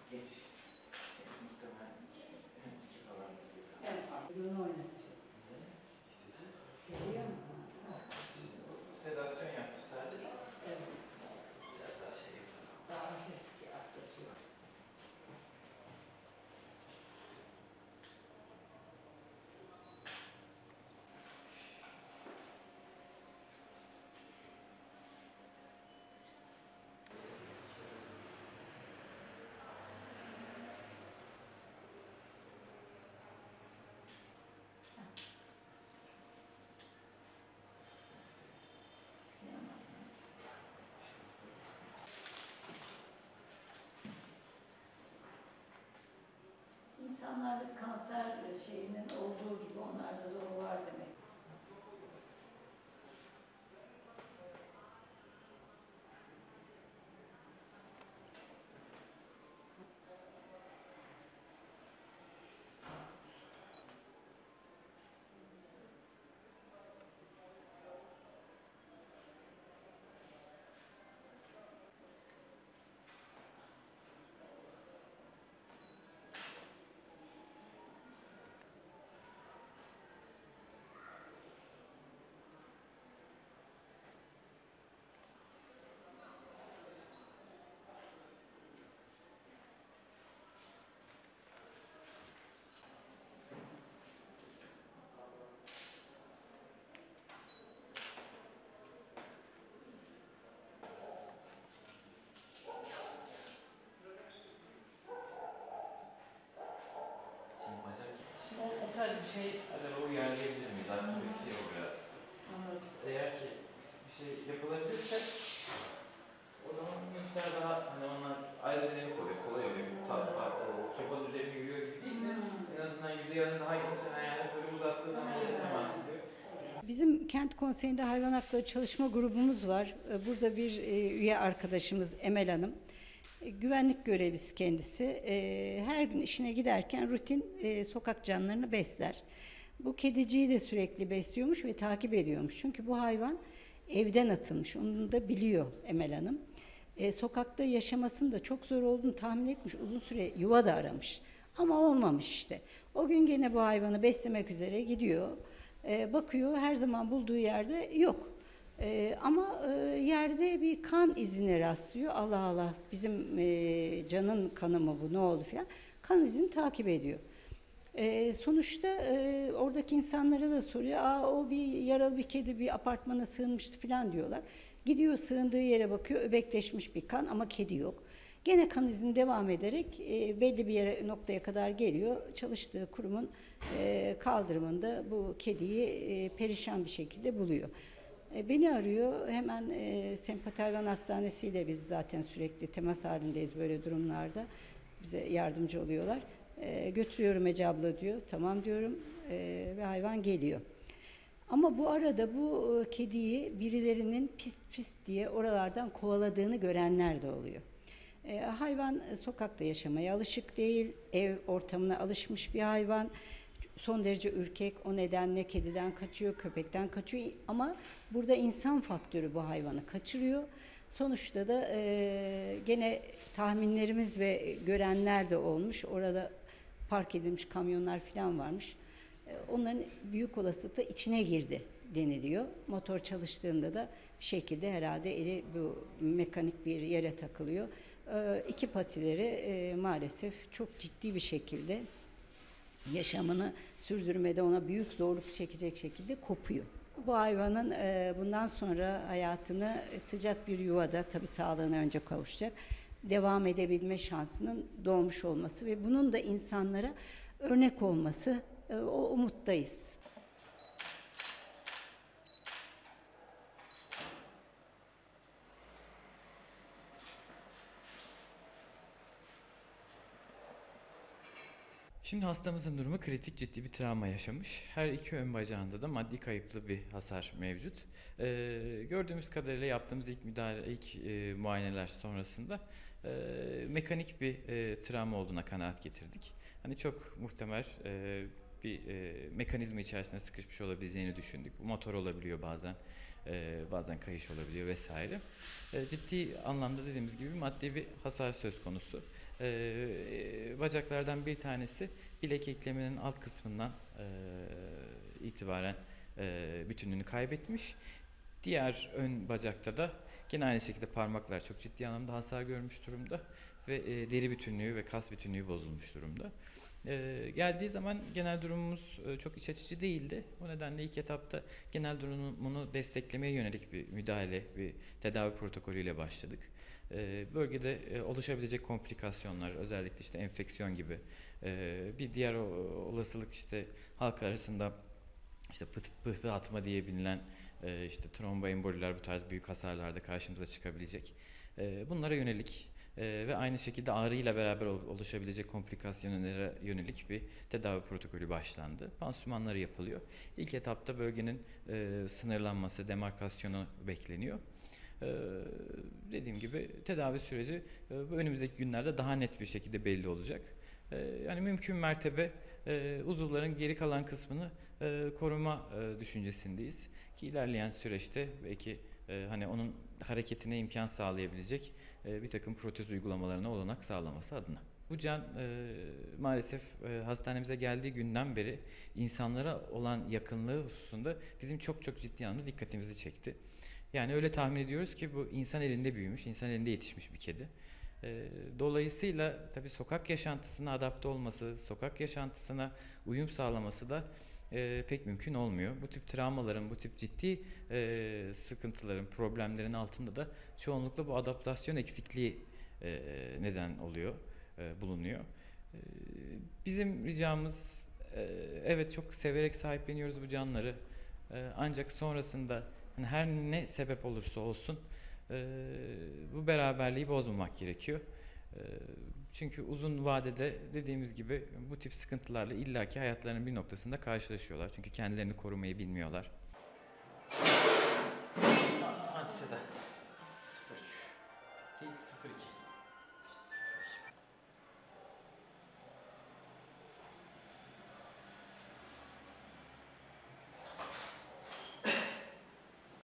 Genç. Muhtemelen iki falan diye. Evet, aklını oynatıyor. Seviyor mu? Sedasyon yaptım sadece. Evet. Biraz daha şey yapalım. Daha hafif atlatıyor. İnsanlarda kanser şeyinin olduğu gibi onlarda da o var demek. Şimdi bacak. Şimdi o tarz bir şey acaba uyarlayabilir miyiz? Aklımda bir şey o biraz. Anladım. Eğer ki bir şey yapılabilirse o zaman bir miktar daha hani onlar ayrı dinamik oluyor, kolay oluyor. Sopa üzerine yürüyor gibi değil de en azından yüzey alanı daha geniş ayağını böyle uzattığı zaman yere temas ediyor. Bizim kent konseyinde hayvan hakları çalışma grubumuz var. Burada bir üye arkadaşımız Emel Hanım. Güvenlik görevlisi kendisi. Her gün işine giderken rutin sokak canlılarını besler. Bu kediciyi de sürekli besliyormuş ve takip ediyormuş. Çünkü bu hayvan evden atılmış. Onu da biliyor Emel Hanım. Sokakta yaşamasının da çok zor olduğunu tahmin etmiş. Uzun süre yuva da aramış. Ama olmamış işte. O gün gene bu hayvanı beslemek üzere gidiyor. Bakıyor, her zaman bulduğu yerde yok. Ama yerde bir kan izine rastlıyor. Allah Allah, bizim Can'ın kanı mı bu, ne oldu filan. Kan izini takip ediyor. Sonuçta oradaki insanlara da soruyor. O bir yaralı bir kedi bir apartmana sığınmıştı filan diyorlar. Gidiyor, sığındığı yere bakıyor, öbekleşmiş bir kan ama kedi yok. Gene kan izini devam ederek belli bir yere, noktaya kadar geliyor. Çalıştığı kurumun kaldırımında bu kediyi perişan bir şekilde buluyor. Beni arıyor. Hemen Sempati Hayvan Hastanesi ile biz zaten sürekli temas halindeyiz böyle durumlarda. Bize yardımcı oluyorlar. Götürüyorum Ece abla diyor. Tamam diyorum ve hayvan geliyor. Ama bu arada bu kediyi birilerinin pis pis diye oralardan kovaladığını görenler de oluyor. Hayvan sokakta yaşamaya alışık değil, ev ortamına alışmış bir hayvan. Son derece ürkek, o nedenle kediden kaçıyor, köpekten kaçıyor ama burada insan faktörü bu hayvanı kaçırıyor. Sonuçta da gene tahminlerimiz ve görenler de olmuş. Orada park edilmiş kamyonlar falan varmış. Onların büyük olasılıkla içine girdi deniliyor. Motor çalıştığında da bir şekilde herhalde eli bu mekanik bir yere takılıyor. İki patileri maalesef çok ciddi bir şekilde yaşamını sürdürmede ona büyük zorluk çekecek şekilde kopuyor. Bu hayvanın bundan sonra hayatını sıcak bir yuvada, tabii sağlığına önce kavuşacak, devam edebilme şansının doğmuş olması ve bunun da insanlara örnek olması, o umuttayız. Şimdi hastamızın durumu kritik, ciddi bir travma yaşamış. Her iki ön bacağında da maddi kayıplı bir hasar mevcut. Gördüğümüz kadarıyla yaptığımız ilk muayeneler sonrasında mekanik bir travma olduğuna kanaat getirdik. Hani çok muhtemel bir mekanizma içerisinde sıkışmış olabileceğini düşündük. Bu motor olabiliyor bazen. Bazen kayış olabiliyor vesaire. Ciddi anlamda dediğimiz gibi maddi bir hasar söz konusu. Bacaklardan bir tanesi bilek ekleminin alt kısmından itibaren bütünlüğünü kaybetmiş. Diğer ön bacakta da gene aynı şekilde parmaklar çok ciddi anlamda hasar görmüş durumda ve deri bütünlüğü ve kas bütünlüğü bozulmuş durumda. Geldiği zaman genel durumumuz çok iç açıcı değildi. O nedenle ilk etapta genel durumunu desteklemeye yönelik bir müdahale, bir tedavi protokolüyle başladık. Bölgede oluşabilecek komplikasyonlar, özellikle işte enfeksiyon gibi bir diğer olasılık işte halk arasında işte pıhtı atma diye bilinen işte tromboemboliler, bu tarz büyük hasarlarda karşımıza çıkabilecek. Bunlara yönelik ve aynı şekilde ağrıyla beraber oluşabilecek komplikasyonlara yönelik bir tedavi protokolü başlandı. Pansumanları yapılıyor. İlk etapta bölgenin sınırlanması, demarkasyonu bekleniyor. Dediğim gibi tedavi süreci önümüzdeki günlerde daha net bir şekilde belli olacak. Yani mümkün mertebe uzuvların geri kalan kısmını koruma düşüncesindeyiz. Ki ilerleyen süreçte belki hani onun hareketine imkan sağlayabilecek bir takım protez uygulamalarına olanak sağlaması adına. Bu can maalesef hastanemize geldiği günden beri insanlara olan yakınlığı hususunda bizim çok ciddi anlamda dikkatimizi çekti. Yani öyle tahmin ediyoruz ki bu insan elinde büyümüş, insan elinde yetişmiş bir kedi. Dolayısıyla tabii sokak yaşantısına adapte olması, sokak yaşantısına uyum sağlaması da pek mümkün olmuyor. Bu tip travmaların, bu tip ciddi sıkıntıların, problemlerin altında da çoğunlukla bu adaptasyon eksikliği neden oluyor, bulunuyor. Bizim ricamız, evet çok severek sahipleniyoruz bu canlıları. Ancak sonrasında hani her ne sebep olursa olsun bu beraberliği bozmamak gerekiyor. Çünkü uzun vadede dediğimiz gibi bu tip sıkıntılarla illaki hayatlarının bir noktasında karşılaşıyorlar. Çünkü kendilerini korumayı bilmiyorlar. Hadi Seda.